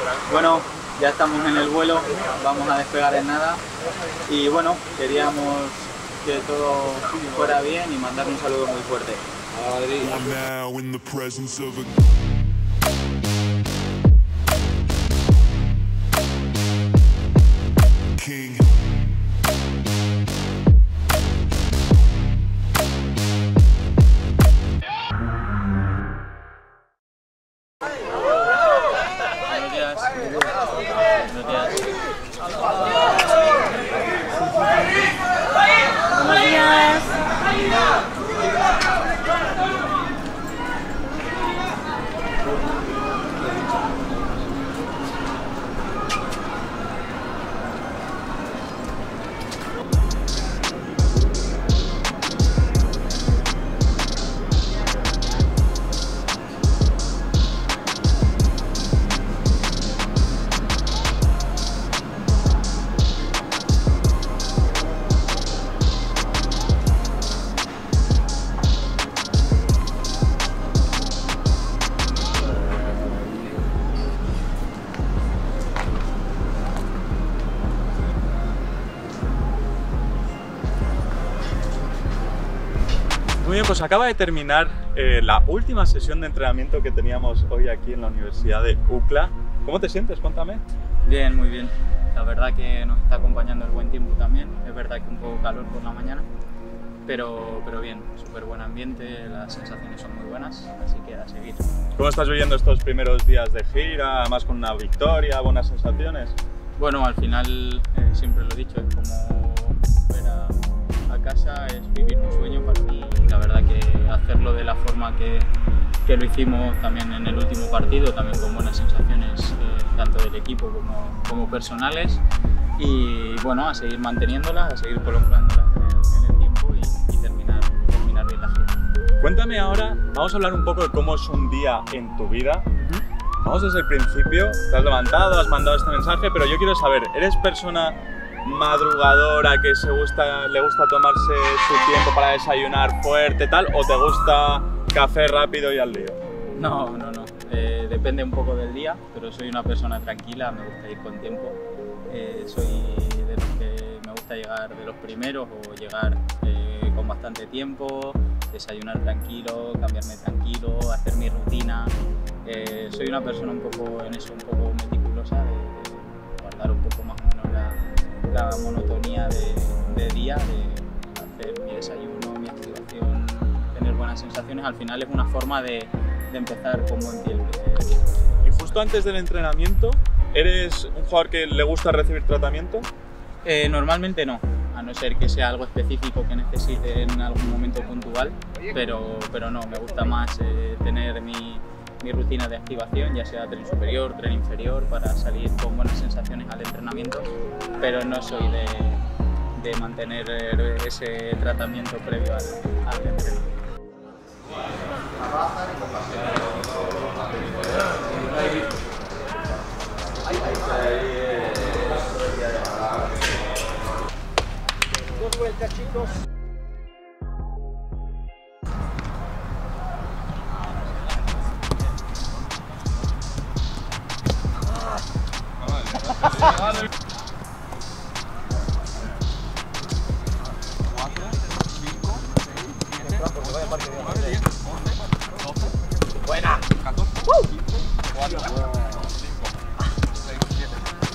Bueno, ya estamos en el vuelo, vamos a despegar en nada y bueno, queríamos que todo fuera bien y mandar un saludo muy fuerte. Muy bien, pues acaba de terminar la última sesión de entrenamiento que teníamos hoy aquí en la Universidad de UCLA. ¿Cómo te sientes? Cuéntame. Bien, muy bien. La verdad que nos está acompañando el buen tiempo también. Es verdad que un poco calor por la mañana, pero bien, súper buen ambiente, las sensaciones son muy buenas, así que a seguir. ¿Cómo estás viviendo estos primeros días de gira, además con una victoria, buenas sensaciones? Bueno, al final, siempre lo he dicho, es como volver a casa, es vivir un sueño para mí. La verdad que hacerlo de la forma que lo hicimos también en el último partido, también con buenas sensaciones tanto del equipo como personales, y bueno, a seguir manteniéndolas, a seguir prolongándolas en el tiempo y terminar bien la gira. Cuéntame ahora, vamos a hablar un poco de cómo es un día en tu vida. Vamos desde el principio, te has levantado, has mandado este mensaje, pero yo quiero saber, ¿eres persona madrugadora que le gusta tomarse su tiempo para desayunar fuerte tal, o te gusta café rápido y al lío? No. Depende un poco del día, pero soy una persona tranquila, me gusta ir con tiempo. Soy de los que me gusta llegar de los primeros o llegar con bastante tiempo, desayunar tranquilo, cambiarme tranquilo, hacer mi rutina. Soy una persona un poco meticulosa, de guardar un poco más o menos la monotonía de día, de hacer mi desayuno, mi activación, tener buenas sensaciones. Al final es una forma de empezar con buen pie. Y justo antes del entrenamiento, ¿eres un jugador que le gusta recibir tratamiento? Normalmente no, a no ser que sea algo específico que necesite en algún momento puntual, pero no, me gusta más tener mi rutina de activación, ya sea tren superior, tren inferior, para salir con buenas sensaciones al entrenamiento, pero no soy de mantener ese tratamiento previo al entrenamiento. Dos vueltas, chicos. Buena. 14. 4. 5, 6, 7.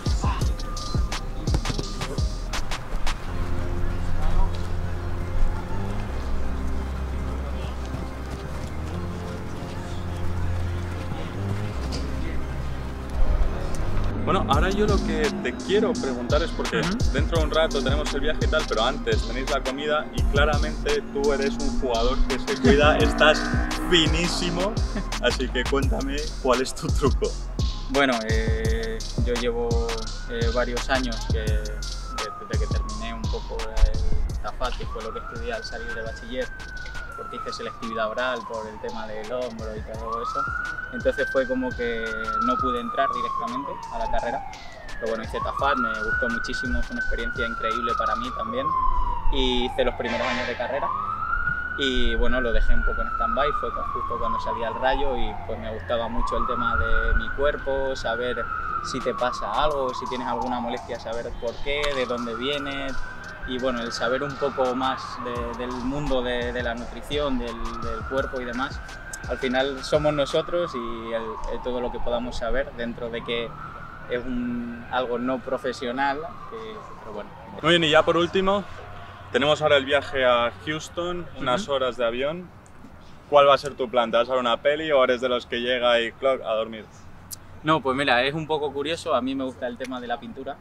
Bueno, ahora yo lo que te quiero preguntar es porque dentro de un rato tenemos el viaje y tal, pero antes tenéis la comida y claramente tú eres un jugador que se cuida, estás finísimo, así que cuéntame cuál es tu truco. Bueno, yo llevo varios años desde que terminé un poco el TAFAT, que fue lo que estudié al salir de bachiller, porque hice selectividad oral por el tema del hombro y todo eso. Entonces fue como que no pude entrar directamente a la carrera, pero bueno, hice TAFAT, me gustó muchísimo, fue una experiencia increíble para mí también, y hice los primeros años de carrera y bueno, lo dejé un poco en stand-by, fue justo cuando salí al Rayo y pues me gustaba mucho el tema de mi cuerpo, saber si te pasa algo, si tienes alguna molestia, saber por qué, de dónde vienes, y bueno, el saber un poco más del mundo de la nutrición, del cuerpo y demás. Al final somos nosotros y todo lo que podamos saber, dentro de que es algo no profesional, pero bueno. Muy bien, y ya por último, tenemos ahora el viaje a Houston, unas horas de avión. ¿Cuál va a ser tu plan? ¿Te vas a ver una peli o eres de los que llega y a dormir? No, pues mira, es un poco curioso, a mí me gusta el tema de la pintura.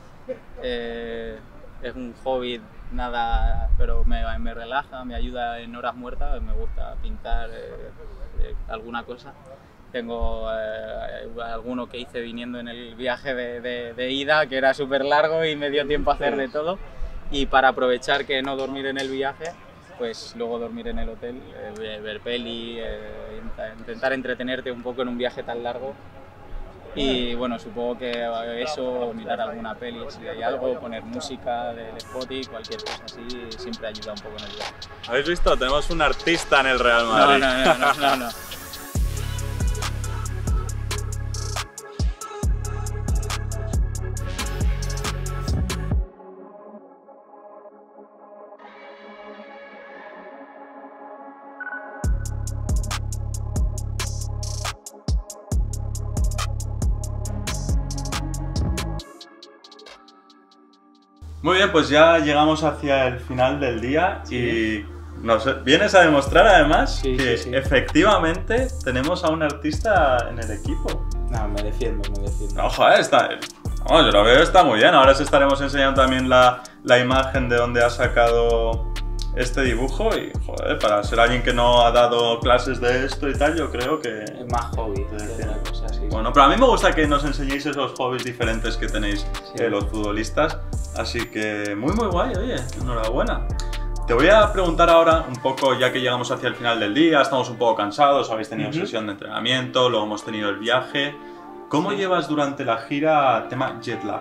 Es un hobby, nada, pero me relaja, me ayuda en horas muertas, me gusta pintar alguna cosa. Tengo alguno que hice viniendo en el viaje de ida, que era súper largo y me dio tiempo a hacer de todo. Y para aprovechar que no dormir en el viaje, pues luego dormir en el hotel, ver peli, intentar entretenerte un poco en un viaje tan largo. Y bueno, supongo que eso, mirar alguna peli, si hay algo, poner música del Spotify, cualquier cosa así, siempre ayuda un poco en el viaje. ¿Habéis visto? Tenemos un artista en el Real Madrid. No. Muy bien, pues ya llegamos hacia el final del día y nos vienes a demostrar además que efectivamente tenemos a un artista en el equipo. No, me defiendo. No, joder, yo lo veo, está muy bien. Ahora os estaremos enseñando también la imagen de donde ha sacado este dibujo y, joder, para ser alguien que no ha dado clases de esto y tal, yo creo que... Es más hobby que otra cosa, sí. Bueno, pero a mí me gusta que nos enseñéis esos hobbies diferentes que tenéis los futbolistas, así que muy guay, oye, enhorabuena. Te voy a preguntar ahora un poco, ya que llegamos hacia el final del día, estamos un poco cansados, habéis tenido sesión de entrenamiento, luego hemos tenido el viaje. ¿Cómo llevas durante la gira tema jet lag?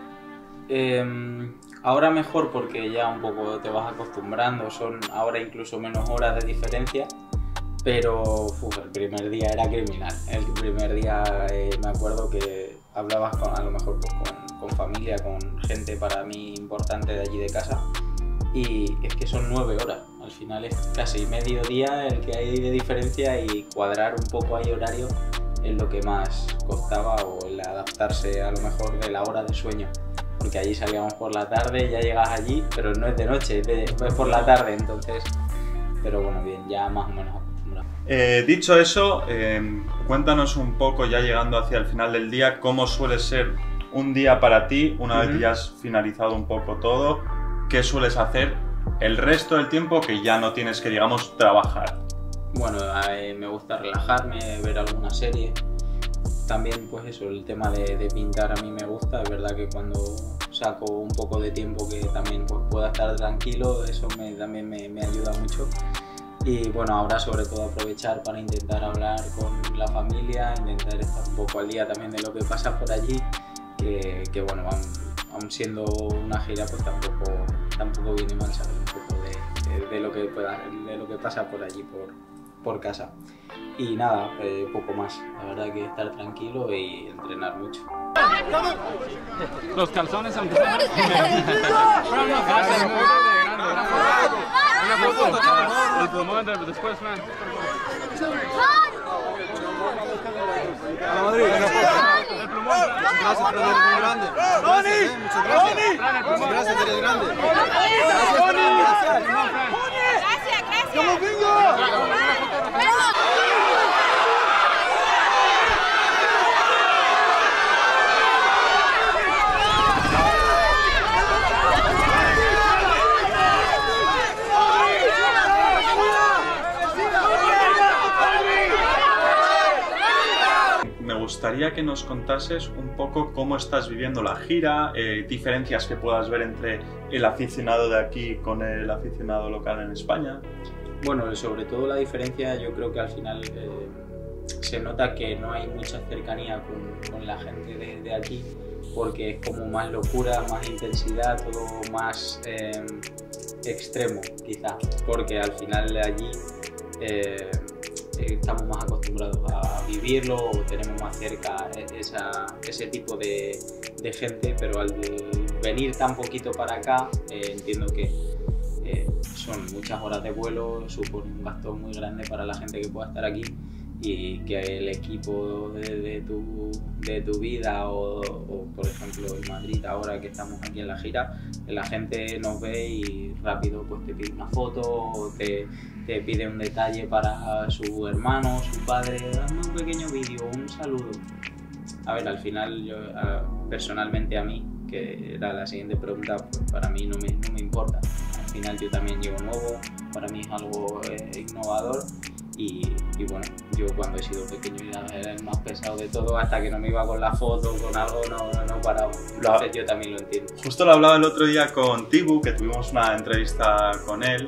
Ahora mejor porque ya un poco te vas acostumbrando, son ahora incluso menos horas de diferencia, pero el primer día era criminal. El primer día me acuerdo que hablabas a lo mejor con familia, con gente para mí importante de allí de casa, y es que son 9 horas, al final es casi medio día el que hay de diferencia y cuadrar un poco ahí horario es lo que más costaba, o el adaptarse a lo mejor de la hora de sueño. Porque allí salíamos por la tarde, ya llegas allí, pero no es de noche, es por la tarde, entonces... Pero bueno, bien, ya más o menos acostumbrado. Dicho eso, cuéntanos un poco, ya llegando hacia el final del día, cómo suele ser un día para ti, una vez ya has finalizado un poco todo, qué sueles hacer el resto del tiempo que ya no tienes que, digamos, trabajar. Bueno, me gusta relajarme, ver alguna serie. También pues eso, el tema de pintar a mí me gusta, es verdad que cuando saco un poco de tiempo que también pues, pueda estar tranquilo, eso también me ayuda mucho. Y bueno, ahora sobre todo aprovechar para intentar hablar con la familia, intentar estar un poco al día también de lo que pasa por allí, que bueno, aun siendo una gira pues tampoco viene mal saber un poco de lo que pasa por allí, por casa. Y nada, poco más, la verdad que estar tranquilo y entrenar mucho. Los calzones aunque sean el plumón después, man. A Madrid, El plumón. gracias por tener muy grande. Muchas gracias. Muchas gracias, eres grande. Gracias. ¡Vamos, bingo! Me gustaría que nos contases un poco cómo estás viviendo la gira, diferencias que puedas ver entre el aficionado de aquí con el aficionado local en España. Bueno, sobre todo la diferencia, yo creo que al final se nota que no hay mucha cercanía con la gente de aquí, porque es como más locura, más intensidad, todo más extremo quizá, porque al final de allí estamos más acostumbrados a vivirlo o tenemos más cerca ese tipo de gente, pero al venir tan poquito para acá entiendo que son muchas horas de vuelo, supone un gasto muy grande para la gente que pueda estar aquí y que el equipo de tu vida o por ejemplo en Madrid ahora que estamos aquí en la gira, la gente nos ve y rápido pues te pide una foto o te pide un detalle para su hermano, su padre, dame un pequeño vídeo, un saludo. A ver, al final yo personalmente a mí, que era la siguiente pregunta, pues para mí no me importa. Al final yo también llego nuevo, para mí es algo innovador y bueno, yo cuando he sido pequeño era el más pesado de todo, hasta que no me iba con la foto, con algo, no paraba. Entonces yo también lo entiendo. Justo lo hablaba el otro día con Tibu, que tuvimos una entrevista con él,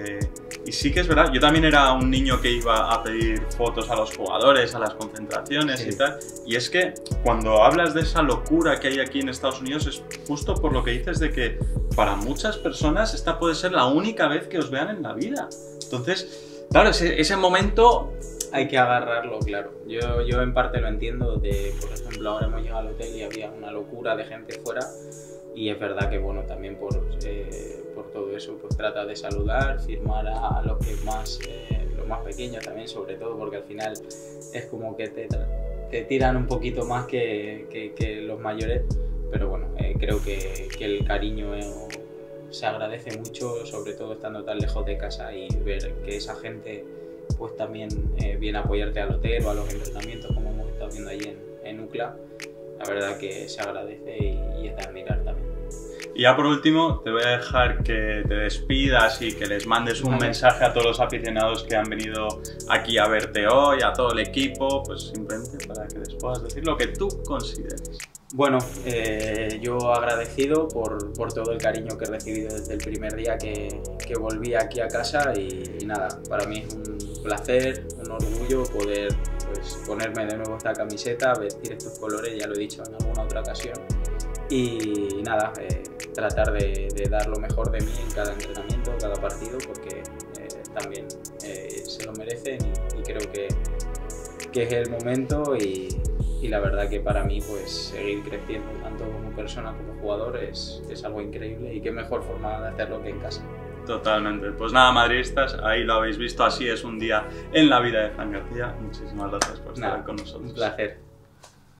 y sí que es verdad, yo también era un niño que iba a pedir fotos a los jugadores, a las concentraciones y tal, y es que cuando hablas de esa locura que hay aquí en Estados Unidos es justo por lo que dices de que para muchas personas esta puede ser la única vez que os vean en la vida. Entonces, claro, ese momento hay que agarrarlo, claro. Yo en parte lo entiendo, por ejemplo, ahora hemos llegado al hotel y había una locura de gente fuera y es verdad que, bueno, también por todo eso, pues trata de saludar, firmar a los que los más pequeños también, sobre todo, porque al final es como que te tiran un poquito más que los mayores, pero bueno, creo que el cariño se agradece mucho, sobre todo estando tan lejos de casa y ver que esa gente pues también viene a apoyarte al hotel o a los entrenamientos como hemos estado viendo allí en UCLA. La verdad que se agradece y es de admirar también. Y ya por último te voy a dejar que te despidas y que les mandes un mensaje a todos los aficionados que han venido aquí a verte hoy, a todo el equipo, pues simplemente para que les puedas decir lo que tú consideres. Bueno, yo agradecido por todo el cariño que he recibido desde el primer día que volví aquí a casa y nada, para mí es un placer, un orgullo poder pues, ponerme de nuevo esta camiseta, vestir estos colores, ya lo he dicho en alguna otra ocasión y nada, tratar de dar lo mejor de mí en cada entrenamiento, cada partido porque también se lo merecen y creo que es el momento y la verdad que para mí pues seguir creciendo tanto como persona como jugador es algo increíble y qué mejor forma de hacerlo que en casa. Totalmente. Pues nada, madridistas, ahí lo habéis visto, así es un día en la vida de Fran García. Muchísimas gracias por estar con nosotros. Un placer.